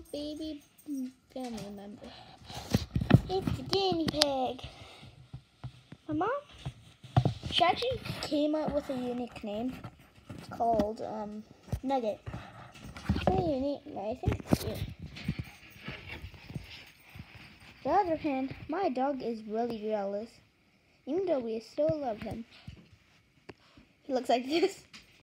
baby family member. It's the guinea pig. My mom, she actually came up with a unique name. It's called Nugget. It's really unique, and I think it's cute. On the other hand, my dog is really jealous, even though we still love him. He looks like this.